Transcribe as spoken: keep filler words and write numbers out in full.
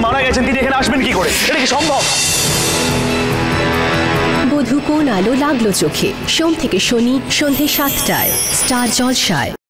মারা গেছেন, তিনি এখানে আসবেন কি করে? এটা কি সম্ভব? বধূ কোন আলো লাগলো চোখে, সোম থেকে শনি সন্ধে সাতটায় স্টার জলসায়।